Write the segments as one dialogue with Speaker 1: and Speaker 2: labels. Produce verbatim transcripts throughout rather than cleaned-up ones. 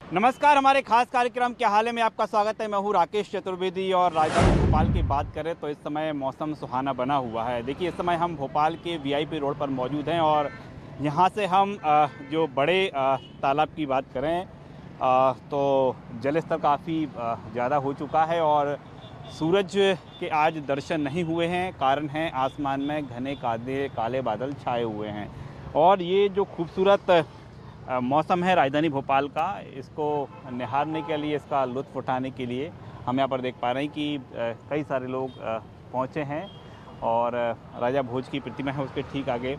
Speaker 1: नमस्कार, हमारे खास कार्यक्रम के हाल में आपका स्वागत है। मैं हूँ राकेश चतुर्वेदी और राजधानी भोपाल की बात करें तो इस समय मौसम सुहाना बना हुआ है। देखिए, इस समय हम भोपाल के वीआईपी रोड पर मौजूद हैं और यहाँ से हम जो बड़े तालाब की बात करें तो जल स्तर काफ़ी ज़्यादा हो चुका है और सूरज के आज दर्शन नहीं हुए हैं। कारण है आसमान में घने काले काले बादल छाए हुए हैं और ये जो खूबसूरत मौसम है राजधानी भोपाल का, इसको निहारने के लिए, इसका लुत्फ़ उठाने के लिए हम यहाँ पर देख पा रहे हैं कि कई सारे लोग पहुँचे हैं और राजा भोज की प्रतिमा है उसके ठीक आगे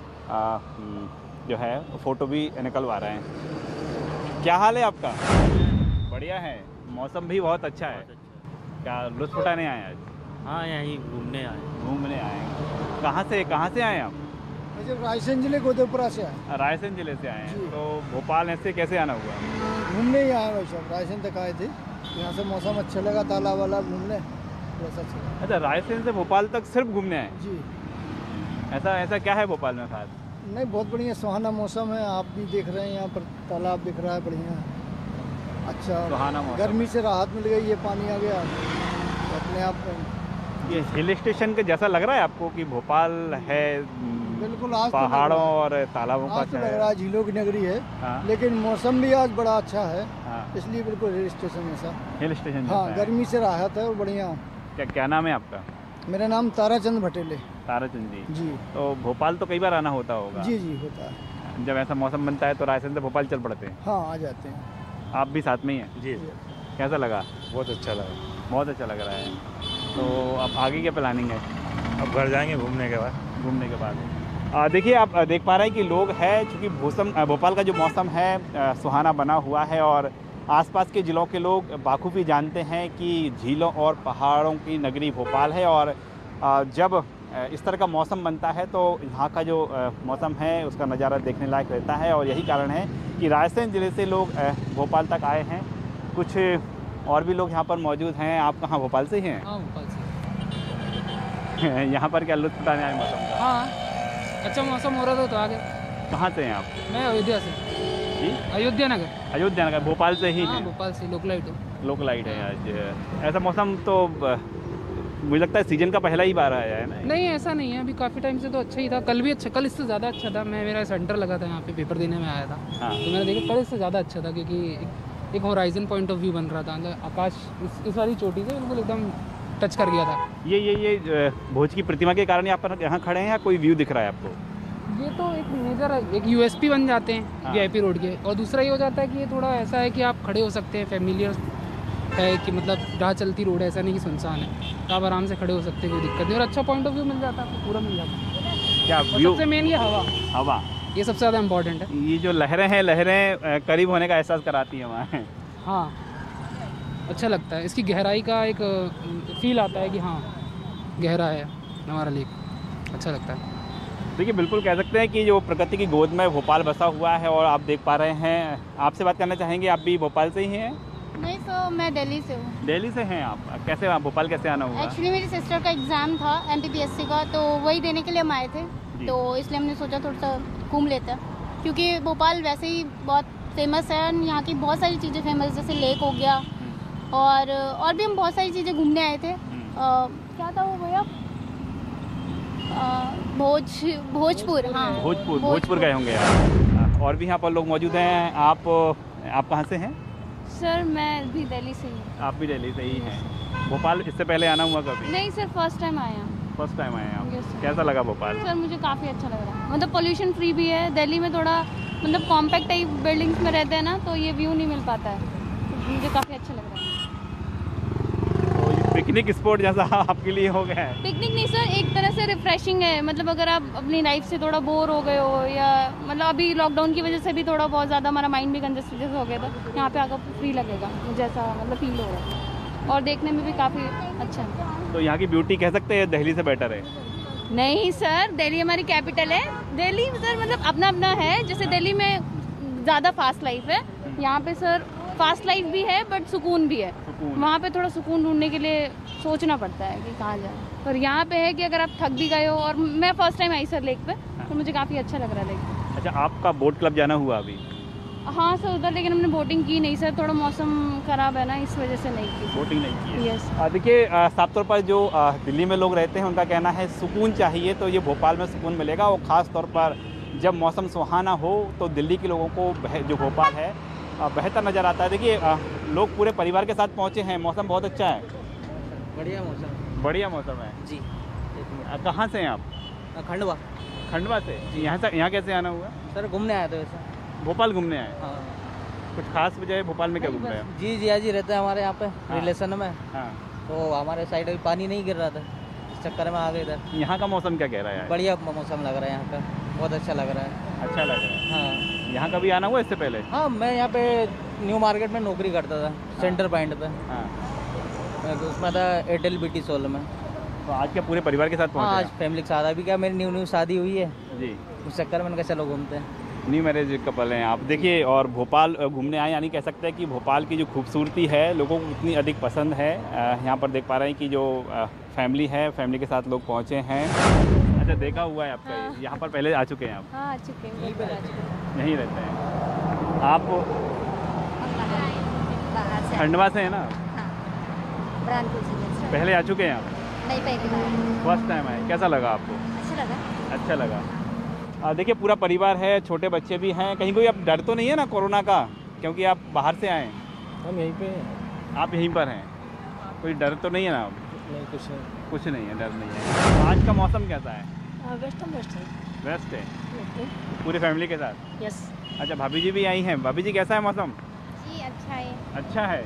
Speaker 1: जो है फ़ोटो भी निकलवा रहे हैं। क्या हाल है आपका? बढ़िया है, मौसम भी बहुत अच्छा है। क्या लुत्फ़ उठाने आए आज?
Speaker 2: हाँ, यहीं घूमने आए।
Speaker 1: घूमने आए कहाँ से कहाँ से आए आप?
Speaker 3: रायसेन जिले गोदेपुरा से आए।
Speaker 1: रायसेन जिले से आए हैं। तो भोपाल ऐसे कैसे आना हुआ?
Speaker 3: घूमने ही आए भाई साहब, रायसेन तक आए थे। यहाँ से मौसम अच्छा लगा, तालाब वाला घूमने वैसा अच्छा।
Speaker 1: अच्छा, रायसेन से भोपाल तक सिर्फ घूमने आए?
Speaker 3: जी।
Speaker 1: ऐसा ऐसा क्या है भोपाल में खास?
Speaker 3: नहीं, बहुत बढ़िया सुहाना मौसम है। आप भी देख रहे हैं, यहाँ पर तालाब दिख रहा है, बढ़िया अच्छा
Speaker 1: सुहाना मौसम।
Speaker 3: गर्मी से राहत मिल गई, ये पानी आ गया तो अपने आप।
Speaker 1: ये हिल स्टेशन के जैसा लग रहा है आपको कि भोपाल है?
Speaker 3: बिल्कुल, आज
Speaker 1: पहाड़ों और तालाबों का
Speaker 3: तो लग रहा है झीलों की नगरी है। हाँ। लेकिन मौसम भी आज बड़ा अच्छा है। हाँ। इसलिए बिल्कुल हिल स्टेशन जैसा।
Speaker 1: हिल स्टेशन
Speaker 3: हाँ, गर्मी से राहत है और बढ़िया।
Speaker 1: क्या क्या नाम है आपका?
Speaker 3: मेरा नाम ताराचंद भटेले।
Speaker 1: ताराचंद जी
Speaker 3: जी।
Speaker 1: तो भोपाल तो कई बार आना होता होगा?
Speaker 3: जी जी होता है।
Speaker 1: जब ऐसा मौसम बनता है तो रायसेन से भोपाल चल पड़ते हैं?
Speaker 3: हाँ, आ जाते हैं।
Speaker 1: आप भी साथ में ही हैं? जी। कैसा लगा?
Speaker 2: बहुत अच्छा लगा।
Speaker 1: बहुत अच्छा लग रहा है। तो अब आगे क्या प्लानिंग है?
Speaker 2: अब घर जाएंगे घूमने के बाद।
Speaker 1: घूमने के बाद देखिए, आप देख पा रहे हैं कि लोग हैं, चूँकि मौसम भोपाल का जो मौसम है सुहाना बना हुआ है और आसपास के ज़िलों के लोग बाखूबी जानते हैं कि झीलों और पहाड़ों की नगरी भोपाल है और जब इस तरह का मौसम बनता है तो यहाँ का जो मौसम है उसका नज़ारा देखने लायक रहता है और यही कारण है कि रायसेन ज़िले से लोग भोपाल तक आए हैं। कुछ और भी लोग यहाँ पर मौजूद हैं। आप कहाँ, भोपाल से ही हैं?
Speaker 4: हाँ, भोपाल से।
Speaker 1: यहाँ पर क्या लुत्फ़ उठाने आए मौसम का?
Speaker 4: हाँ, अच्छा मौसम हो रहा था तो आ गए।
Speaker 1: कहाँ से हैं आप?
Speaker 4: मैं अयोध्या से। जी? अयोध्या नगर।
Speaker 1: अयोध्या नगर, भोपाल से ही
Speaker 4: हाँ,
Speaker 1: हैं?
Speaker 4: भोपाल से लोकलाइट है।
Speaker 1: लोकलाइट है आज। ऐसा मौसम तो मुझे लगता है सीजन का पहला ही बार आया है ना?
Speaker 4: नहीं, ऐसा नहीं है, अभी काफ़ी टाइम से तो अच्छा ही था। कल भी अच्छा, कल इससे ज़्यादा अच्छा था। मैं मेरा सेंटर लगा था यहाँ पे, पेपर देने में आया था। हाँ। तो मैंने देखा कल इससे ज़्यादा अच्छा था क्योंकि एक, एक होराइजन पॉइंट ऑफ व्यू बन रहा था। मतलब आकाश इस, इस वाली चोटी से बिल्कुल एकदम टच कर गया था।
Speaker 1: ये ये ये भोज की प्रतिमा के कारण आप यहाँ खड़े हैं या कोई व्यू दिख रहा है आपको?
Speaker 4: ये तो एक मेजर एक यूएसपी बन जाते हैं वीआईपी रोड के, और दूसरा ये हो जाता है कि ये थोड़ा ऐसा है कि आप खड़े हो सकते हैं, फैमिलियर है कि मतलब राह चलती रोड है, ऐसा नहीं कि सुनसान है, तो आप आराम से खड़े हो सकते हैं, कोई दिक्कत नहीं। और अच्छा पॉइंट ऑफ व्यू मिल जाता है आपको, पूरा मिल जाता है।
Speaker 1: क्या व्यू?
Speaker 4: सबसे मेन ये हवा
Speaker 1: हवा
Speaker 4: ये सबसे ज़्यादा इम्पोर्टेंट है।
Speaker 1: ये जो लहरें हैं, लहरें करीब होने का एहसास कराती हैं वहाँ।
Speaker 4: हाँ, अच्छा लगता है, इसकी गहराई का एक फील आता है कि हाँ गहरा है हमारा लेक, अच्छा लगता है।
Speaker 1: देखिए, बिल्कुल कह सकते हैं कि जो प्रकृति की गोद में भोपाल बसा हुआ है और आप देख पा रहे हैं। आपसे बात करना चाहेंगे, आप भी भोपाल से ही हैं?
Speaker 5: नहीं सर, मैं दिल्ली से हूँ।
Speaker 1: दिल्ली से हैं आप? कैसे आप भोपाल कैसे आना हुआ?
Speaker 5: एक्चुअली मेरी सिस्टर का एग्ज़ाम था एमपीपीएससी का, तो वही देने के लिए हम आए थे, तो इसलिए हमने सोचा थोड़ा सा घूम लेते हैं क्योंकि भोपाल वैसे ही बहुत फेमस है। यहाँ की बहुत सारी चीज़ें फेमस, जैसे लेक हो गया और और भी हम बहुत सारी चीज़ें घूमने आए थे। आ, क्या था वो भैया? भोज भोजपुर हाँ
Speaker 1: भोजपुर भोजपुर गए होंगे आप। और भी यहाँ पर लोग मौजूद हैं। आप आप कहाँ से हैं?
Speaker 5: सर मैं भी दिल्ली से ही।
Speaker 1: आप भी दिल्ली से ही हैं? भोपाल इससे पहले आना हुआ कभी?
Speaker 5: नहीं सर, फर्स्ट टाइम आए हैं।
Speaker 1: फर्स्ट टाइम आए हैं आप? कैसा लगा भोपाल?
Speaker 5: सर मुझे काफ़ी अच्छा लग रहा है, मतलब पोल्यूशन फ्री भी है। दिल्ली में थोड़ा मतलब कॉम्पैक्ट टाइप बिल्डिंग्स में रहते हैं ना, तो ये व्यू नहीं मिल पाता है, तो मुझे काफ़ी अच्छा लग रहा है।
Speaker 1: पिकनिक स्पॉट जैसा आपके लिए हो गया है?
Speaker 5: पिकनिक नहीं सर, एक तरह से रिफ्रेशिंग है। मतलब अगर आप अपनी लाइफ से थोड़ा बोर हो गए हो या मतलब अभी लॉकडाउन की वजह से भी थोड़ा बहुत ज़्यादा हमारा माइंड भी कंजस्टेड जैसा हो गया था, यहाँ पे आकर फ्री लगेगा मुझे, ऐसा मतलब फील हो रहा है और देखने में भी काफ़ी अच्छा है।
Speaker 1: तो यहाँ की ब्यूटी कह सकते हैं दिल्ली से बेटर है?
Speaker 5: नहीं सर, दिल्ली हमारी कैपिटल है। दिल्ली सर मतलब अपना अपना है, जैसे दिल्ली में ज़्यादा फास्ट लाइफ है, यहाँ पे सर फास्ट लाइफ भी है बट सुकून भी है। वहाँ पे थोड़ा सुकून ढूंढने के लिए सोचना पड़ता है कि कहाँ जाए, पर यहाँ पे है कि अगर आप थक भी गए हो, और मैं फर्स्ट टाइम आई सर लेक पे, तो मुझे काफ़ी अच्छा लग रहा है लेक।
Speaker 1: अच्छा, आपका बोट क्लब जाना हुआ अभी?
Speaker 6: हाँ सर उधर, लेकिन हमने बोटिंग की नहीं सर, थोड़ा मौसम ख़राब है ना, इस वजह से नहीं की।
Speaker 1: बोटिंग नहीं की है।
Speaker 6: यस।
Speaker 1: आ, देखिए आ, साफ तौर पर जो आ, दिल्ली में लोग रहते हैं उनका कहना है सुकून चाहिए, तो ये भोपाल में सुकून मिलेगा, और ख़ास तौर पर जब मौसम सुहाना हो तो दिल्ली के लोगों को बह, जो भोपाल है आ, बेहतर नज़र आता है। देखिए आ, लोग पूरे परिवार के साथ पहुँचे हैं, मौसम बहुत अच्छा है,
Speaker 7: बढ़िया मौसम।
Speaker 1: बढ़िया मौसम है
Speaker 7: जी।
Speaker 1: आ, कहाँ से हैं आप?
Speaker 7: खंडवा।
Speaker 1: खंडवा से? यहाँ से यहाँ कैसे आना हुआ?
Speaker 7: सर घूमने आया था वैसे।
Speaker 1: भोपाल घूमने आए?
Speaker 7: हाँ।
Speaker 1: कुछ खास वजह है भोपाल में क्या घूम रहे हैं?
Speaker 7: जी जी जी रहते हैं हमारे यहाँ पे
Speaker 1: हाँ।
Speaker 7: रिलेशन में,
Speaker 1: हाँ।
Speaker 7: तो हमारे साइड अभी पानी नहीं गिर रहा था, इस चक्कर में आ गए इधर।
Speaker 1: यहाँ का मौसम क्या कह रहा है?
Speaker 7: बढ़िया मौसम लग रहा है यहाँ पे, बहुत अच्छा लग रहा है।
Speaker 1: अच्छा लग रहा है।
Speaker 7: हाँ।
Speaker 1: यहाँ कभी आना हुआ इससे पहले?
Speaker 7: हाँ मैं यहाँ पे न्यू मार्केट में नौकरी करता था, सेंटर पॉइंट पे।
Speaker 1: हाँ।
Speaker 7: मैं उसमें था एयरटेल बी टी सोल में।
Speaker 1: तो आज क्या पूरे परिवार के साथ
Speaker 7: हाँ
Speaker 1: पहुँचे?
Speaker 7: आज फैमिली के साथ, अभी क्या मेरी न्यू न्यू शादी हुई है,
Speaker 1: जी।
Speaker 7: उस चक्कर में मैंने कहा चलो घूमते हैं।
Speaker 1: न्यू मैरिज कपल हैं आप। देखिए, और भोपाल घूमने आए, यानी कह सकते हैं कि भोपाल की जो खूबसूरती है लोगों को इतनी अधिक पसंद है। यहाँ पर देख पा रहे हैं कि जो फैमिली है, फैमिली के साथ लोग पहुँचे हैं। अच्छा, देखा हुआ है आपका?
Speaker 6: हाँ।
Speaker 1: यहाँ पर पहले आ चुके हैं आप?
Speaker 6: हाँ आ चुके हैं, बिल्कुल आ चुके हैं।
Speaker 1: यहीं रहते हैं आप? खंडवा से है ना?
Speaker 5: बुरहानपुर जिले से।
Speaker 1: पहले आ चुके हैं आप?
Speaker 5: नहीं, पहली बार।
Speaker 1: फर्स्ट टाइम आए, कैसा लगा आपको?
Speaker 5: अच्छा लगा।
Speaker 1: अच्छा लगा। आ, देखिए पूरा परिवार है, छोटे बच्चे भी हैं, कहीं कोई अब डर तो नहीं है ना कोरोना का, क्योंकि आप बाहर से आए?
Speaker 7: हम यहीं पे हैं।
Speaker 1: आप यहीं पर हैं, कोई डर तो नहीं है ना?
Speaker 7: नहीं कुछ नहीं।
Speaker 1: कुछ नहीं है, डर नहीं है। आज का मौसम कैसा है?
Speaker 6: वेस्ट वेस्ट है।
Speaker 1: बेस्ट है, पूरी फैमिली के साथ?
Speaker 6: यस।
Speaker 1: अच्छा, भाभी जी भी आई हैं। भाभी जी कैसा है मौसम?
Speaker 5: जी अच्छा है।
Speaker 1: अच्छा है।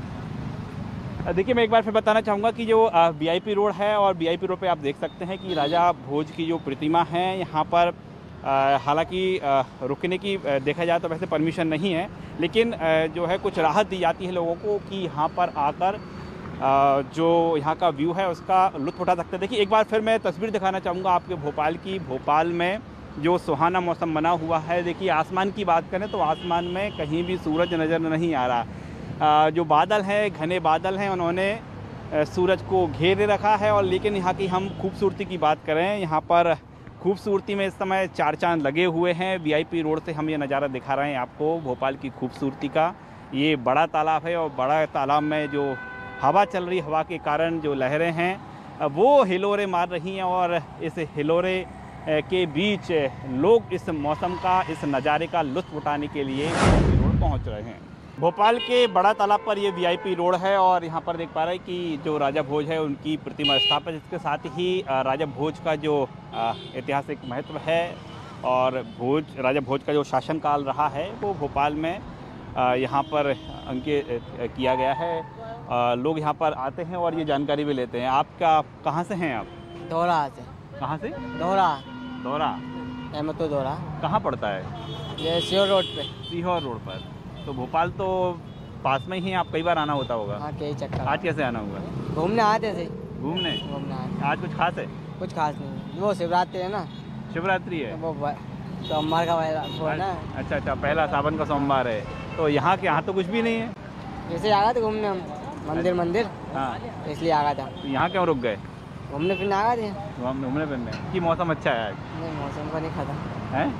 Speaker 1: अ, देखिए मैं एक बार फिर बताना चाहूँगा कि जो वीआईपी रोड है, और वीआईपी रोड पे आप देख सकते हैं कि राजा भोज की जो प्रतिमा है यहाँ पर, अ, हालांकि अ, रुकने की अ, देखा जाए तो वैसे परमिशन नहीं है, लेकिन अ, जो है कुछ राहत दी जाती है लोगों को कि यहाँ पर आकर अ, जो यहाँ का व्यू है उसका लुत्फ़ उठा सकते हैं। देखिए एक बार फिर मैं तस्वीर दिखाना चाहूँगा आपके भोपाल की। भोपाल में जो सुहाना मौसम बना हुआ है, देखिए आसमान की बात करें तो आसमान में कहीं भी सूरज नज़र नहीं आ रहा। आ, जो बादल हैं, घने बादल हैं, उन्होंने आ, सूरज को घेरे रखा है। और लेकिन यहाँ की हम खूबसूरती की बात करें, यहाँ पर खूबसूरती में इस समय चार चांद लगे हुए हैं। वीआईपी रोड से हम ये नज़ारा दिखा रहे हैं आपको भोपाल की खूबसूरती का। ये बड़ा तालाब है, और बड़ा तालाब में जो हवा चल रही, हवा के कारण जो लहरें हैं वो हिलोरे मार रही हैं, और इस हिलोरे के बीच लोग इस मौसम का, इस नज़ारे का लुत्फ़ उठाने के लिए रोड पहुँच रहे हैं। भोपाल के बड़ा तालाब पर ये वीआईपी रोड है, और यहाँ पर देख पा रहे हैं कि जो राजा भोज है उनकी प्रतिमा स्थापित, इसके साथ ही राजा भोज का जो ऐतिहासिक महत्व है, और भोज राजा भोज का जो शासनकाल रहा है वो भोपाल में यहाँ पर अंकित किया गया है। लोग यहाँ पर आते हैं और ये जानकारी भी लेते हैं। आपका कहाँ से हैं आप?
Speaker 7: दोहरा से।
Speaker 1: कहाँ से?
Speaker 7: दोहरा।
Speaker 1: दोहरा?
Speaker 7: अहमदपुर दोहरा।
Speaker 1: कहाँ पड़ता है?
Speaker 7: ये सीहोर रोड पे।
Speaker 1: सीहोर रोड पर। तो भोपाल तो पास में ही, आप कई बार आना होता होगा?
Speaker 7: हाँ कई चक्कर।
Speaker 1: आज कैसे आना हुआ?
Speaker 7: घूमने आते थे।
Speaker 1: घूमने?
Speaker 7: घूमने आए।
Speaker 1: आज कुछ खास है?
Speaker 7: कुछ खास नहीं, वो शिवरात्रि है ना।
Speaker 1: शिवरात्रि है?
Speaker 7: वो सोमवार का वो है ना।
Speaker 1: अच्छा अच्छा, पहला सावन का सोमवार है। तो यहाँ के यहाँ तो कुछ भी नहीं है?
Speaker 7: जैसे आ गए थे घूमने हम, मंदिर मंदिर।
Speaker 1: हाँ,
Speaker 7: इसलिए आ गया था।
Speaker 1: तो यहाँ क्यों रुक गए?
Speaker 7: घूमने फिरने आ गए थे।
Speaker 1: हम घूमने फिरने कि मौसम अच्छा है आज?
Speaker 7: नहीं मौसम का नहीं खाता
Speaker 1: है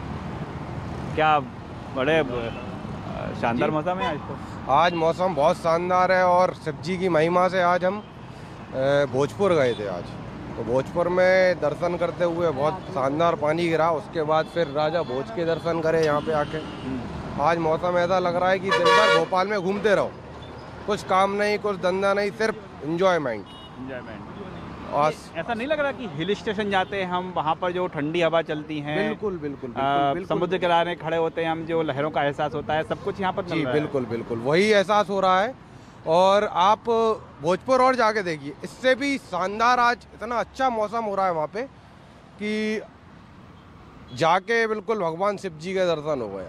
Speaker 1: क्या? बड़े शानदार मौसम है आज तो।
Speaker 8: आज मौसम बहुत शानदार है, और शिव जी की महिमा से आज हम भोजपुर गए थे आज। तो भोजपुर में दर्शन करते हुए बहुत शानदार पानी गिरा, उसके बाद फिर राजा भोज के दर्शन करे यहाँ पे आके। आज मौसम ऐसा लग रहा है कि दिन भर भोपाल में घूमते रहो, कुछ काम नहीं, कुछ धंधा नहीं, सिर्फ इंजॉयमेंट
Speaker 1: इंजॉयमेंट।
Speaker 8: और
Speaker 1: ऐसा नहीं लग रहा कि हिल स्टेशन जाते हैं हम, वहाँ पर जो ठंडी हवा चलती है,
Speaker 8: बिल्कुल बिल्कुल,
Speaker 1: आ,
Speaker 8: बिल्कुल, बिल्कुल
Speaker 1: समुद्र किनारे खड़े होते हैं हम, जो लहरों का एहसास होता है, सब कुछ यहाँ पर
Speaker 8: जी बिल्कुल बिल्कुल वही एहसास हो रहा है। और आप भोजपुर और जाके देखिए, इससे भी शानदार आज इतना अच्छा मौसम हो रहा है वहाँ पे कि जाके बिल्कुल भगवान शिव जी के दर्शन हो गए।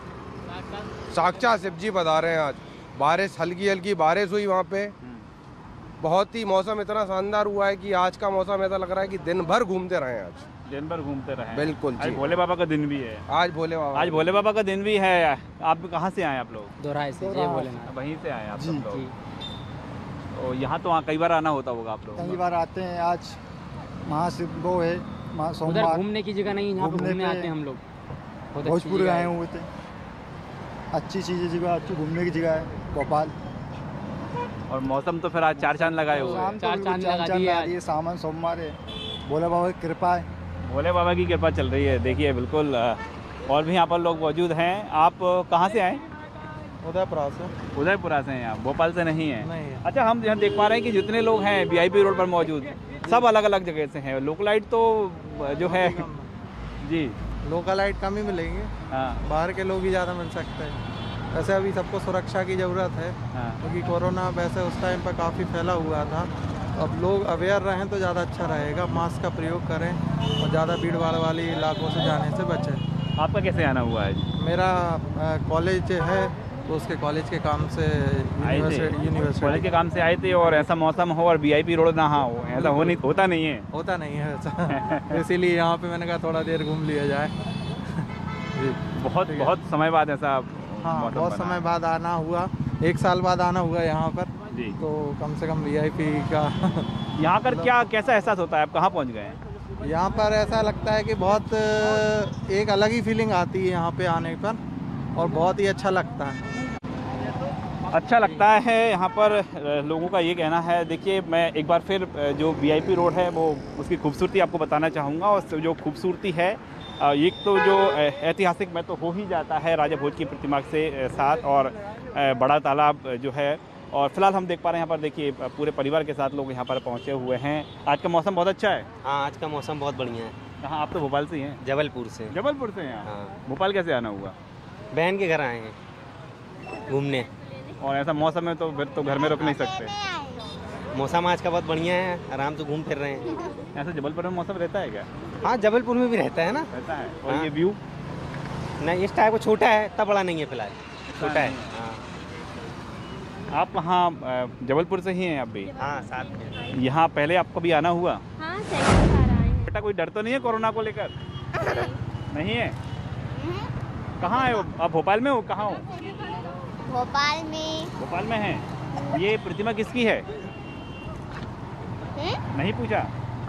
Speaker 8: आज साक्षात शिव जी बता रहे हैं। आज बारिश, हल्की हल्की बारिश हुई वहाँ पे, बहुत ही मौसम इतना शानदार हुआ है कि आज का मौसम ऐसा लग रहा है कि दिन भर घूमते रहे। आज
Speaker 1: दिन भर घूमते रहे।
Speaker 8: बिल्कुल जी।
Speaker 1: आज भोले बाबा का दिन भी है।
Speaker 8: आज भोले बाबा
Speaker 1: आज भोले बाबा का दिन भी है। आप कहाँ से आए आप लोग?
Speaker 7: दोहराए से। जय भोलेनाथ।
Speaker 1: वहीं से आए आप सब लोग?
Speaker 7: जी।
Speaker 1: तो यहाँ तो कई बार आना होता होगा आप लोग?
Speaker 3: कई बार आते हैं। आज महाशिव वो है,
Speaker 4: उधर
Speaker 3: सोमवार
Speaker 4: घूमने की जगह नहीं, यहाँ पे
Speaker 3: घूमने
Speaker 4: घूमने
Speaker 3: पे
Speaker 4: आते हैं हम लोग। बहुत अच्छी
Speaker 3: भोजपुर
Speaker 4: जगह
Speaker 3: आए
Speaker 4: है।
Speaker 3: हुए थे। अच्छी चीज़ें जगह, अच्छी घूमने की जगह है भोपाल।
Speaker 1: और मौसम तो फिर आज चार चांद लगाए हुए हैं।
Speaker 3: शाम
Speaker 4: चार
Speaker 3: को
Speaker 4: चांद
Speaker 3: चांद
Speaker 4: लगा
Speaker 3: चांद
Speaker 4: दिए
Speaker 3: आ
Speaker 4: आज।
Speaker 3: रही है, सामान सोमवार है, भोले बाबा की कृपा है।
Speaker 1: भोले बाबा की कृपा चल रही है। देखिए बिल्कुल अ, और भी यहाँ पर लोग मौजूद हैं। आप अ, कहाँ से आए?
Speaker 3: उदयपुरा से।
Speaker 1: उदयपुरा से हैं आप, भोपाल से नहीं हैं?
Speaker 3: नहीं है।
Speaker 1: अच्छा, हम यहाँ देख पा रहे हैं कि जितने लोग हैं वीआईपी रोड पर मौजूद सब अलग अलग जगह से हैं। लोकलाइट तो अ, जो है जी
Speaker 3: लोकलाइट कम ही मिलेंगे,
Speaker 1: हाँ
Speaker 3: बाहर के लोग ही ज़्यादा मिल सकते हैं। वैसे अभी सबको सुरक्षा की ज़रूरत है,
Speaker 1: हाँ
Speaker 3: क्योंकि कोरोना वैसे उस टाइम पर काफ़ी फैला हुआ था। अब लोग अवेयर रहें तो ज़्यादा अच्छा रहेगा, मास्क का प्रयोग करें और ज़्यादा भीड़ भाड़ वाले इलाकों से जाने से बचें।
Speaker 1: आपका कैसे आना हुआ है?
Speaker 3: मेरा कॉलेज है, तो उसके कॉलेज के काम से
Speaker 1: आए थे? कॉलेज
Speaker 3: यूनिवर्सिटी
Speaker 1: के काम से आए थे और ऐसा मौसम हो और वीआईपी रोड ना हो, ऐसा हो नहीं होता नहीं है।
Speaker 3: होता नहीं है ऐसा। इसीलिए यहाँ पे मैंने कहा थोड़ा देर घूम लिया जाए। जी
Speaker 1: बहुत बहुत समय बाद ऐसा
Speaker 3: हाँ,
Speaker 1: मौसम
Speaker 3: बहुत
Speaker 1: बना
Speaker 3: समय बाद आना हुआ, एक साल बाद आना हुआ यहाँ पर,
Speaker 1: जी।
Speaker 3: तो कम से कम वीआईपी का
Speaker 1: यहाँ कर क्या कैसा एहसास होता है? आप कहाँ पहुँच गए हैं?
Speaker 3: यहाँ पर ऐसा लगता है कि बहुत एक अलग ही फीलिंग आती है यहाँ पे आने पर, और बहुत ही अच्छा लगता है।
Speaker 1: अच्छा लगता है यहाँ पर अ, लोगों का ये कहना है। देखिए मैं एक बार फिर अ, जो वीआईपी रोड है वो उसकी खूबसूरती आपको बताना चाहूँगा। और जो खूबसूरती है अ, एक तो जो अ, ऐतिहासिक में तो हो ही जाता है राजा भोज की प्रतिमा से अ, साथ, और अ, बड़ा तालाब अ, जो है। और फिलहाल हम देख पा रहे हैं यहाँ पर, देखिए अ, पूरे परिवार के साथ लोग यहाँ पर पहुँचे हुए हैं। आज का मौसम बहुत अच्छा है।
Speaker 7: हाँ, आज का मौसम बहुत बढ़िया है।
Speaker 1: कहाँ? आप तो भोपाल से ही हैं?
Speaker 7: जबलपुर से।
Speaker 1: जबलपुर से हैं आप?
Speaker 7: हाँ,
Speaker 1: भोपाल कैसे आना हुआ?
Speaker 7: बहन के घर आए हैं घूमने।
Speaker 1: और ऐसा मौसम है तो फिर तो घर में रुक नहीं सकते।
Speaker 7: मौसम आज का बहुत बढ़िया है, आराम से घूम फिर रहे हैं।
Speaker 1: ऐसा जबलपुर में मौसम रहता है क्या?
Speaker 7: हाँ, जबलपुर में भी रहता है ना।
Speaker 1: रहता है। और
Speaker 7: हाँ।
Speaker 1: ये व्यू
Speaker 7: नहीं, इस टाइप का छोटा है, इतना बड़ा नहीं है फिलहाल, छोटा है। हाँ
Speaker 1: आप वहाँ अ, जबलपुर से ही हैं आप भी?
Speaker 7: हाँ, साथ में।
Speaker 1: यहाँ पहले आपको भी आना हुआ?
Speaker 6: हाँ, सेकंड बार आए हैं।
Speaker 1: बेटा कोई डर तो नहीं है कोरोना को लेकर? नहीं है? कहाँ है वो? आप भोपाल में हो? कहाँ हो?
Speaker 5: भोपाल में।
Speaker 1: भोपाल में हैं। ये प्रतिमा किसकी है? नहीं पूछा?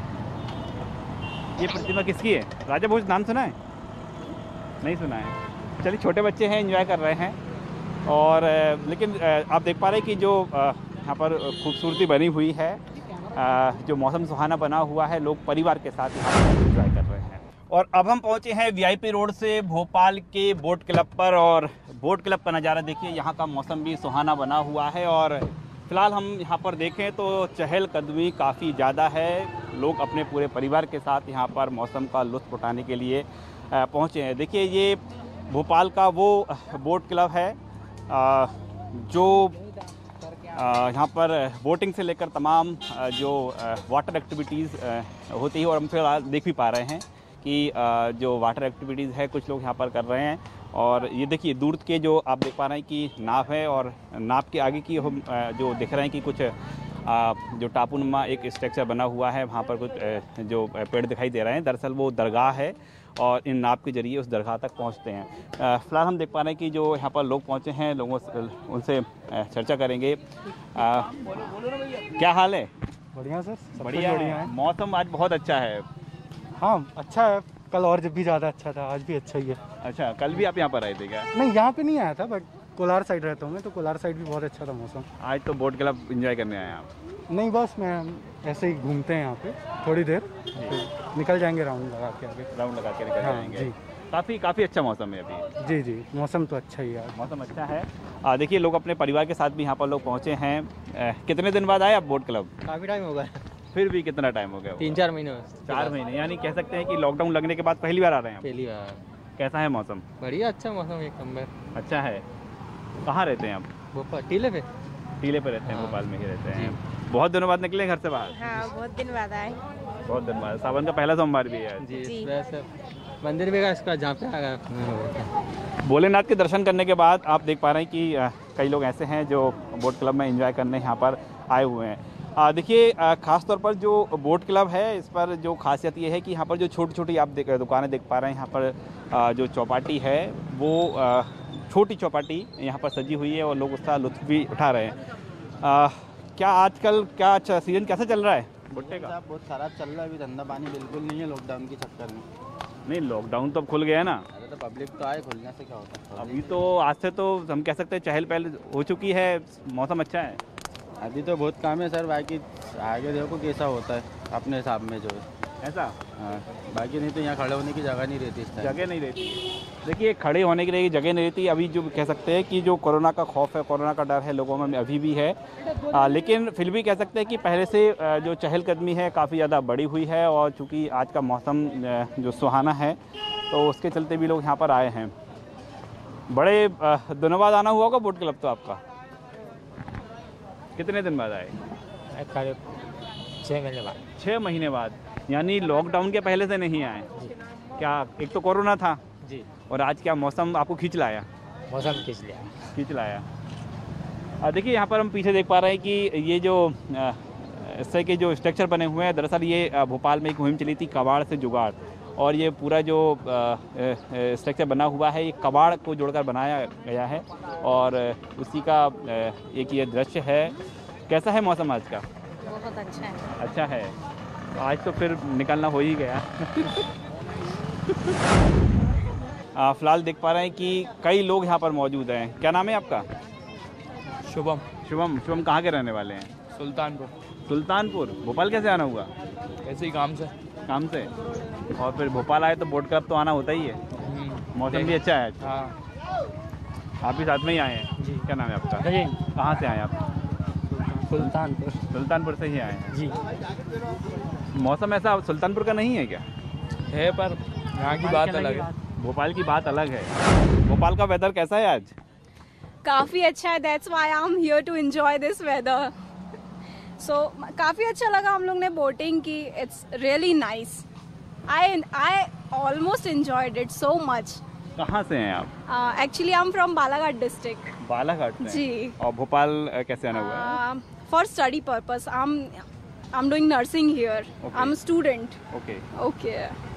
Speaker 1: ये प्रतिमा किसकी है? राजा भोज नाम सुना है? नहीं सुना है। चलिए, छोटे बच्चे हैं, एंजॉय कर रहे हैं। और अ, लेकिन अ, आप देख पा रहे हैं कि जो अ, यहाँ पर खूबसूरती बनी हुई है, अ, जो मौसम सुहाना बना हुआ है, लोग परिवार के साथ यहाँ पर एंजॉय कर रहे हैं। और अब हम पहुँचे हैं वीआईपी रोड से भोपाल के बोट क्लब पर, और बोट क्लब का नज़ारा देखिए। यहाँ का मौसम भी सुहाना बना हुआ है और फिलहाल हम यहाँ पर देखें तो चहलकदमी काफ़ी ज़्यादा है। लोग अपने पूरे परिवार के साथ यहाँ पर मौसम का लुत्फ़ उठाने के लिए अ, पहुँचे हैं। देखिए, ये भोपाल का वो बोट क्लब है अ, जो अ, यहाँ पर बोटिंग से लेकर तमाम अ, जो अ, वाटर एक्टिविटीज़ अ, होती है। और हम फिलहाल देख भी पा रहे हैं कि अ, जो वाटर एक्टिविटीज़ है कुछ लोग यहाँ पर कर रहे हैं। और ये देखिए, दूर के जो आप देख पा रहे हैं कि नाव है, और नाव के आगे की हम अ, जो दिख रहे हैं कि कुछ अ, जो टापूनुमा एक स्ट्रक्चर बना हुआ है, वहाँ पर कुछ अ, जो पेड़ दिखाई दे रहे हैं। दरअसल वो दरगाह है और इन नाव के जरिए उस दरगाह तक पहुँचते हैं। अ, फिलहाल हम देख पा रहे हैं कि जो यहाँ पर लोग पहुँचे हैं, लोगों से उनसे अ, चर्चा करेंगे। अ, क्या हाल है?
Speaker 3: बढ़िया सर, सब
Speaker 1: बढ़िया है। मौसम आज बहुत अच्छा है।
Speaker 3: हाँ, अच्छा है। कल और जब भी ज़्यादा अच्छा था, आज भी अच्छा ही है।
Speaker 1: अच्छा, कल भी आप यहाँ पर आए थे क्या?
Speaker 3: नहीं, यहाँ पे नहीं आया था, बट कोलार साइड रहता हूँ मैं, तो कोलार साइड भी बहुत अच्छा था मौसम।
Speaker 1: आज तो बोट क्लब एंजॉय करने आए हैं आप?
Speaker 3: नहीं, बस मैं ऐसे ही घूमते हैं यहाँ पे थोड़ी देर, तो निकल जाएंगे राउंड लगा के आगे।
Speaker 1: राउंड लगा के निकल
Speaker 3: हाँ,
Speaker 1: जाएंगे।
Speaker 3: जी।
Speaker 1: काफ़ी काफ़ी अच्छा मौसम है अभी।
Speaker 3: जी जी, मौसम तो अच्छा ही है।
Speaker 1: मौसम अच्छा है। आ, देखिए, लोग अपने परिवार के साथ भी यहाँ पर लोग पहुँचे हैं। आ, कितने दिन बाद आए आप बोट क्लब?
Speaker 7: काफ़ी टाइम हो गया,
Speaker 1: फिर भी कितना टाइम हो गया?
Speaker 7: तीन चार महीने।
Speaker 1: चार महीने, यानी कह सकते हैं कि लॉकडाउन लगने के बाद पहली बार आ रहे हैं आप।
Speaker 7: पहली बार।
Speaker 1: कैसा है मौसम?
Speaker 7: बढ़िया, अच्छा मौसम, एक नंबर।
Speaker 1: अच्छा है। कहाँ रहते हैं आप?
Speaker 7: भोपाल टीले पे।
Speaker 1: टीले पे रहते हैं?
Speaker 7: हाँ।
Speaker 1: भोपाल में ही रहते हैं। बहुत दिनों बाद निकले घर से बाहर?
Speaker 6: हाँ, बहुत दिन बाद आए।
Speaker 1: बहुत दिन बाद। सावन का पहला सोमवार भी है आज।
Speaker 7: जी, वैसे मंदिर भी है इसका, जहाँ पे आ गया।
Speaker 1: भोलेनाथ के दर्शन करने के बाद आप देख पा रहे हैं कि अ, कई लोग ऐसे हैं जो बोट क्लब में एंजॉय करने यहाँ पर आए हुए हैं। अ, देखिए, अ, ख़ास तौर पर जो बोट क्लब है, इस पर जो खासियत ये है कि यहाँ पर जो छोटी छोटी आप देख दुकानें देख पा रहे हैं, यहाँ पर अ, जो चौपाटी है वो अ, छोटी चौपाटी यहाँ पर सजी हुई है और लोग उसका लुत्फ़ भी उठा रहे हैं। अ, क्या आजकल क्या अच्छा सीज़न कैसा चल रहा है भुट्टे का?
Speaker 9: बहुत ख़राब चल रहा है अभी, धंधा पानी बिल्कुल नहीं है लॉकडाउन के चक्कर में।
Speaker 1: नहीं, लॉकडाउन तो अब खुल गया है ना।
Speaker 9: अरे तो पब्लिक तो आए, खुलने से क्या होता है।
Speaker 1: अभी तो आज से तो हम कह सकते हैं चहल पहल हो चुकी है, मौसम अच्छा है।
Speaker 9: अभी तो बहुत काम है सर, बाकी आगे देखो कैसा होता है अपने हिसाब में जो है
Speaker 1: ऐसा।
Speaker 9: हाँ, बाकी नहीं तो यहाँ खड़े होने की जगह नहीं रहती इस टाइम।
Speaker 1: जगह नहीं रहती। देखिए खड़े होने के लिए जगह नहीं रहती। अभी जो कह सकते हैं कि जो कोरोना का खौफ है, कोरोना का डर है लोगों में अभी भी है, आ, लेकिन फिर भी कह सकते हैं कि पहले से आ, जो चहलकदमी है काफ़ी ज़्यादा बढ़ी हुई है। और चूँकि आज का मौसम आ, जो सुहाना है तो उसके चलते भी लोग यहाँ पर आए हैं। बड़े आ, दिनों बाद आना हुआ होगा बोट क्लब तो आपका? कितने दिन बाद आए?
Speaker 2: छः महीने बाद।
Speaker 1: छः महीने बाद, यानी लॉकडाउन के पहले से नहीं आए क्या? एक तो कोरोना था
Speaker 2: जी,
Speaker 1: और आज क्या मौसम आपको खींच लाया?
Speaker 2: मौसम खींच लिया।
Speaker 1: खींच लाया। आ, देखिए यहाँ पर हम पीछे देख पा रहे हैं कि ये जो आ, इस तरह के जो स्ट्रक्चर बने हुए हैं, दरअसल ये आ, भोपाल में एक मुहिम चली थी कबाड़ से जुगाड़, और ये पूरा जो स्ट्रक्चर बना हुआ है ये कबाड़ को जोड़कर बनाया गया है। और उसी का आ, एक ये दृश्य है। कैसा है मौसम आज का?
Speaker 6: बहुत अच्छा है।
Speaker 1: अच्छा है। आज तो फिर निकलना हो ही गया। फ़िलहाल देख पा रहे हैं कि कई लोग यहाँ पर मौजूद हैं। क्या नाम है आपका?
Speaker 2: शुभम।
Speaker 1: शुभम। शुभम कहाँ के रहने वाले हैं?
Speaker 2: सुल्तानपुर।
Speaker 1: सुल्तानपुर। भोपाल कैसे आना हुआ?
Speaker 2: ऐसे ही काम से।
Speaker 1: काम से। और फिर भोपाल आए तो बोट क्लब तो आना होता ही है। मौसम भी अच्छा है।
Speaker 2: हाँ।
Speaker 1: आप भी साथ में ही आए हैं?
Speaker 2: जी।
Speaker 1: क्या नाम है आपका?
Speaker 2: जी।
Speaker 1: कहाँ से आए आप?
Speaker 2: सुल्तानपुर।
Speaker 1: सुल्तानपुर से ही आए हैं।
Speaker 2: जी।
Speaker 1: मौसम ऐसा सुल्तानपुर का नहीं है क्या?
Speaker 2: है, पर यहाँ की बात अलग है।
Speaker 1: भोपाल की बात अलग है। भोपाल का वेदर कैसा है आज?
Speaker 6: काफ़ी अच्छा है, that's why I am here to enjoy this weather. So काफ़ी अच्छा लगा, हम लोग ने बोटिंग की, it's really nice. I I almost enjoyed it so much.
Speaker 1: कहाँ से हैं आप?
Speaker 6: Actually I am from Balaghat district.
Speaker 1: Balaghat से?
Speaker 6: जी।
Speaker 1: और भोपाल अ, कैसे आना हुआ है?
Speaker 6: For study purpose. I am I am doing nursing here. I am student.
Speaker 1: Okay.
Speaker 6: Okay.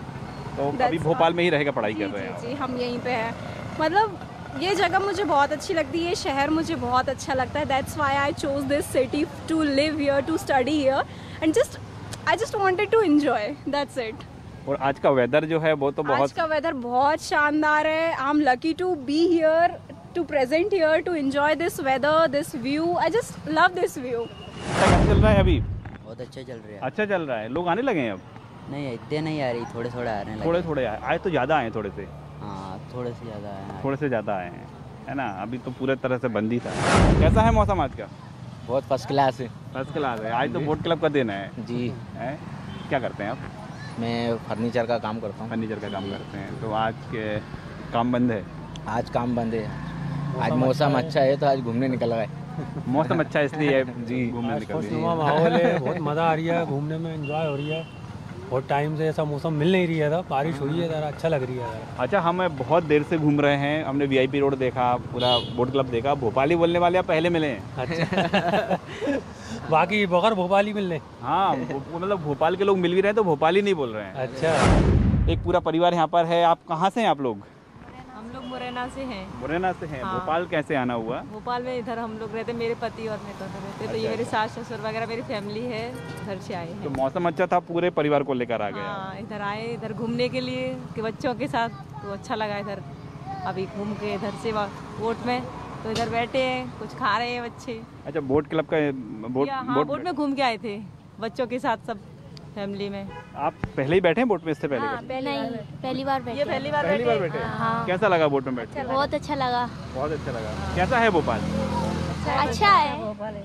Speaker 1: तो
Speaker 6: That's-
Speaker 1: अभी भोपाल में ही रह कर पढ़ाई कर
Speaker 6: जी,
Speaker 1: रहे हैं?
Speaker 6: जी, जी, हम यहीं पे हैं। मतलब ये जगह मुझे बहुत अच्छी लगती है, ये शहर मुझे बहुत अच्छा लगता है। That's why I chose this city to live here, to study here, and just I just wanted to enjoy, that's it.
Speaker 1: और आज का वेदर जो है वो तो बहुत
Speaker 6: आज का वेदर बहुत शानदार है। I am lucky to be here, to present here, to enjoy this weather, this view. I just love this view.
Speaker 1: अच्छा चल रहा है अभी?
Speaker 10: बहुत अच्छा चल रहा है।
Speaker 1: अच्छा चल रहा है। लोग आने लगे हैं अब?
Speaker 10: नहीं, इतने नहीं आ रही, थोड़े थोड़े आ रहे हैं।
Speaker 1: थोड़े थोड़े आए आए तो ज़्यादा आए थोड़े से?
Speaker 10: हाँ, थोड़े से ज़्यादा आए हैं।
Speaker 1: थोड़े से ज़्यादा आए हैं, है ना? अभी तो पूरे तरह से बंद ही था। कैसा है मौसम आज का?
Speaker 2: बहुत फर्स्ट क्लास है।
Speaker 1: फर्स्ट क्लास है। आज तो बोट क्लब का दिन है।
Speaker 2: जी।
Speaker 1: है? क्या करते हैं आप?
Speaker 2: मैं फर्नीचर का काम करता हूँ।
Speaker 1: फर्नीचर का काम करते हैं। तो आज के काम बंद है?
Speaker 2: आज काम बंद है। आज मौसम अच्छा है तो आज घूमने निकल गए।
Speaker 1: मौसम अच्छा है इसलिए
Speaker 2: जी
Speaker 1: घूमने निकल गए।
Speaker 11: माहौल है, बहुत मज़ा आ रही है, घूमने में एंजॉय हो रही है। बहुत टाइम से ऐसा मौसम मिल नहीं रहा था, बारिश हुई है, ज़रा अच्छा लग रही है।
Speaker 1: अच्छा, हम बहुत देर से घूम रहे हैं। हमने वीआईपी रोड देखा, पूरा बोट क्लब देखा। भोपाली बोलने वाले आप पहले मिले हैं?
Speaker 11: अच्छा। बाकी बगैर भोपाली मिल रहे?
Speaker 1: हाँ, मतलब भोपाल के लोग मिल भी रहे हैं तो भोपाली नहीं बोल रहे हैं।
Speaker 11: अच्छा।
Speaker 1: एक पूरा परिवार यहाँ पर है। आप कहाँ से हैं आप लोग?
Speaker 12: हम लोग मुरैना से हैं।
Speaker 1: मुरैना से हैं।
Speaker 12: हाँ।
Speaker 1: भोपाल कैसे आना हुआ?
Speaker 12: भोपाल में इधर हम लोग रहते, मेरे पति और मैं दोनों रहते, तो ये मेरे सास ससुर वगैरह मेरी फैमिली है, घर से आए
Speaker 1: तो
Speaker 12: हैं।
Speaker 1: मौसम अच्छा था, पूरे परिवार को लेकर आ गए?
Speaker 12: हाँ, इधर आए, इधर घूमने के लिए कि बच्चों के साथ, तो अच्छा लगा इधर। अभी घूम के इधर से बोट में, तो इधर बैठे हैं, कुछ खा रहे हैं बच्चे।
Speaker 1: अच्छा, बोट क्लब का बोट
Speaker 12: या, हाँ,
Speaker 1: बोट,
Speaker 12: बोट में घूम के आए थे बच्चों के साथ, सब फैमिली में।
Speaker 1: आप पहले ही बैठे हैं बोट में इससे पहले?
Speaker 5: हाँ, पहली पहली बार बैठे।
Speaker 12: ये पहली बार
Speaker 1: पहली बार बैठे?
Speaker 5: हाँ।
Speaker 1: कैसा लगा बोट में बैठ के?
Speaker 5: बहुत अच्छा लगा।
Speaker 1: बहुत अच्छा लगा। कैसा है भोपाल?
Speaker 5: अच्छा है,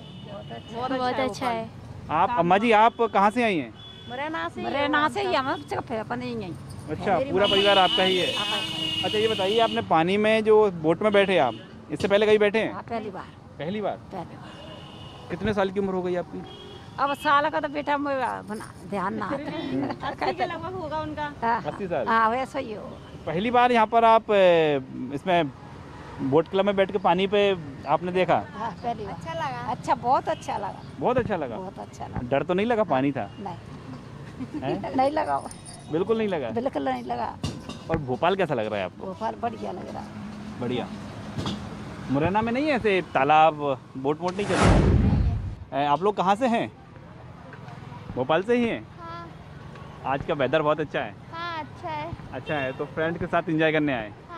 Speaker 5: बहुत अच्छा है।
Speaker 1: आप अम्मा जी, आप कहाँ से आई हैं?
Speaker 6: मुरैना से।
Speaker 12: मुरैना से ही हम अपने ही।
Speaker 1: अच्छा, पूरा परिवार आपका ही है? अच्छा, ये बताइए, आपने पानी में जो बोट में बैठे आप, इससे पहले कहीं बैठे हैं?
Speaker 12: पहली बार।
Speaker 1: पहली बार?
Speaker 12: पहली बार।
Speaker 1: कितने साल की उम्र हो गई आपकी?
Speaker 12: अब साल का तो बेटा ध्यान ना आता लगभग होगा उनका।
Speaker 1: अस्सी साल?
Speaker 12: हाँ, वैसा ही हो।
Speaker 1: पहली बार यहाँ पर आप ए, इसमें बोट क्लब में बैठ के पानी पे आपने देखा?
Speaker 12: हाँ, पहली बार। अच्छा लगा। अच्छा, बहुत अच्छा लगा।
Speaker 1: बहुत अच्छा लगा?
Speaker 12: बहुत अच्छा लगा।
Speaker 1: डर तो नहीं लगा? पानी था?
Speaker 12: नहीं। नहीं लगा।
Speaker 1: बिल्कुल नहीं लगा?
Speaker 12: बिल्कुल नहीं लगा।
Speaker 1: और भोपाल कैसा लग रहा है आपको?
Speaker 12: भोपाल बढ़िया लग रहा।
Speaker 1: बढ़िया। मुरैना में नहीं है ऐसे तालाब, बोट वोट नहीं चलती? आप लोग कहाँ से हैं? भोपाल से ही हैं?
Speaker 5: हाँ।
Speaker 1: आज का वेदर बहुत अच्छा है?
Speaker 5: हाँ, अच्छा है।
Speaker 1: अच्छा है, तो फ्रेंड के साथ एंजॉय करने आए?
Speaker 5: हाँ।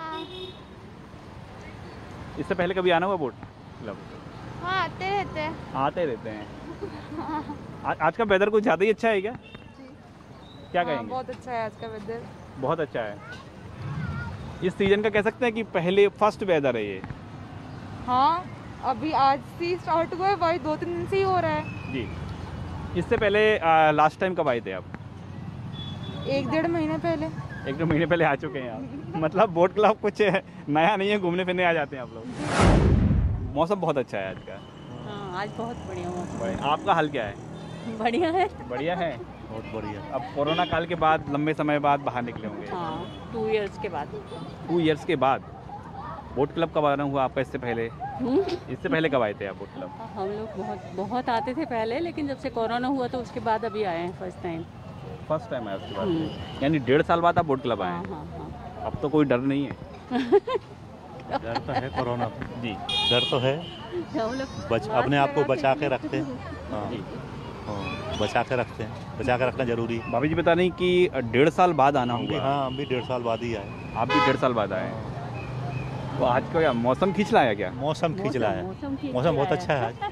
Speaker 1: इससे पहले कभी आना हुआ बोट क्लब?
Speaker 13: हाँ आते रहते हैं।
Speaker 1: आते रहते हैं। आ, आज का वेदर कुछ ज़्यादा ही अच्छा है क्या? क्या
Speaker 14: हाँ,
Speaker 1: कहेंगे?
Speaker 14: बहुत अच्छा है आज का वेदर।
Speaker 1: बहुत अच्छा है। इस सीजन का कह सकते हैं कि पहले फर्स्ट वेदर है ये।
Speaker 14: हाँ अभी आज से ही स्टार्ट हुआ है, भाई दो तीन दिन से ही हो रहा है।
Speaker 1: जी। इससे पहले लास्ट टाइम कब आए थे आप?
Speaker 14: एक डेढ़ महीने पहले।
Speaker 1: एक दो महीने पहले आ चुके हैं आप। मतलब बोट क्लब कुछ नया नहीं है, घूमने फिरने आ जाते हैं आप लोग। मौसम बहुत अच्छा है आज का।
Speaker 15: हाँ आज बहुत बढ़िया मौसम है।
Speaker 1: आपका हाल क्या है?
Speaker 15: बढ़िया है।
Speaker 1: बढ़िया है। बहुत बढ़िया। अब कोरोना काल के बाद लंबे समय बाद बाहर निकले होंगे।
Speaker 15: हाँ टू इयर्स के बाद।
Speaker 1: टू इयर्स के बाद बोट क्लब कब आना हुआ आपका? इससे पहले इससे पहले कब आए थे आप बोट क्लब?
Speaker 15: हम लोग बहुत बहुत आते थे पहले, लेकिन जब से कोरोना हुआ तो उसके बाद अभी आए हैं फर्स्ट टाइम।
Speaker 1: फर्स्ट टाइम आया उसके बाद, यानी डेढ़ साल बाद आप बोट क्लब आए।
Speaker 15: हाँ हाँ हाँ।
Speaker 1: अब तो कोई डर नहीं है।
Speaker 16: डर तो है कोरोना से।
Speaker 1: जी
Speaker 16: डर तो है,
Speaker 15: हम लोग
Speaker 16: बच अपने आप को बचा के रखते हैं। हाँ हाँ, बचा के रखते हैं, बचा के रखना जरूरी है।
Speaker 1: भाभी जी बता रही कि डेढ़ साल बाद आना
Speaker 16: हम भी,
Speaker 1: होगा।
Speaker 16: हाँ हम भी डेढ़ साल बाद ही आए।
Speaker 1: आप भी डेढ़ साल बाद आए। तो आज का क्या मौसम खींच लाया क्या?
Speaker 16: मौसम खींच लाया है, मौसम बहुत अच्छा है आज।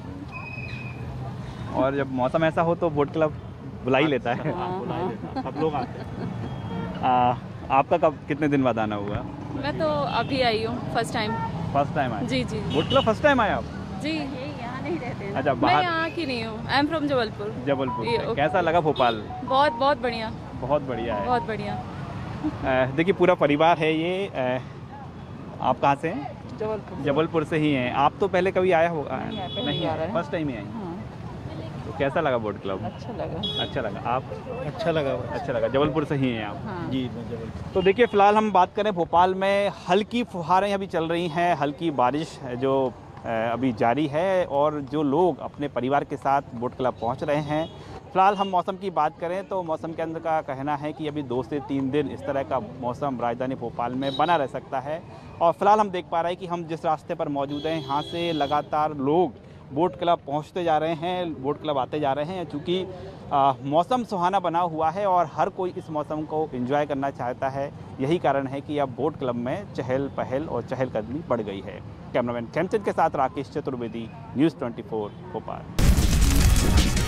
Speaker 1: और जब मौसम ऐसा हो तो बोट क्लब बुला ही लेता है।
Speaker 16: हाँ, बुला ही लेता है, सब लोग आते हैं।
Speaker 1: आ, आपका कब कितने दिन बाद आना हुआ?
Speaker 17: मैं तो अभी आई हूँ फर्स्ट टाइम।
Speaker 1: फर्स्ट टाइम आए?
Speaker 17: जी जी।
Speaker 1: बोट क्लब फर्स्ट टाइम आए आप?
Speaker 17: जी
Speaker 15: यहाँ नहीं रहते हैं।
Speaker 1: अच्छा
Speaker 17: मैं
Speaker 1: बाहर?
Speaker 17: यहाँ की नहीं हूँ, I am from Jabalpur.
Speaker 1: Jabalpur
Speaker 17: ये,
Speaker 1: से।
Speaker 17: ओके।
Speaker 1: कैसा लगा भोपाल?
Speaker 17: बहुत बहुत बढ़िया।
Speaker 1: बहुत बढ़िया है।
Speaker 17: बहुत बढ़िया।
Speaker 1: आ, देखिए पूरा परिवार है ये। आ, आप कहाँ से हैं?
Speaker 14: जबलपुर।
Speaker 1: जबलपुर से ही हैं। आप तो पहले कभी आया होगा?
Speaker 14: नहीं, पहले
Speaker 1: नहीं,
Speaker 14: ही आ रहे हैं।
Speaker 1: फर्स्ट टाइम ही आए। तो कैसा लगा बोट क्लब?
Speaker 14: अच्छा लगा।
Speaker 1: अच्छा लगा। आप?
Speaker 16: अच्छा लगा।
Speaker 1: अच्छा लगा। जबलपुर से ही हैं आप?
Speaker 14: हाँ।
Speaker 16: जी मैं जबलपुर।
Speaker 1: तो देखिए फ़िलहाल हम बात करें भोपाल में हल्की फुहारें अभी चल रही हैं, हल्की बारिश जो अभी जारी है और जो लोग अपने परिवार के साथ बोट क्लब पहुंच रहे हैं। फ़िलहाल हम मौसम की बात करें तो मौसम के अंदर का कहना है कि अभी दो से तीन दिन इस तरह का मौसम राजधानी भोपाल में बना रह सकता है। और फ़िलहाल हम देख पा रहे हैं कि हम जिस रास्ते पर मौजूद हैं यहाँ से लगातार लोग बोट क्लब पहुँचते जा रहे हैं, बोट क्लब आते जा रहे हैं। चूँकि मौसम सुहाना बना हुआ है और हर कोई इस मौसम को एंजॉय करना चाहता है। यही कारण है कि अब बोट क्लब में चहल पहल और चहलकदमी बढ़ गई है। कैमरामैन खेमचंद के साथ Rakesh Chaturvedi, news twenty four Bhopal.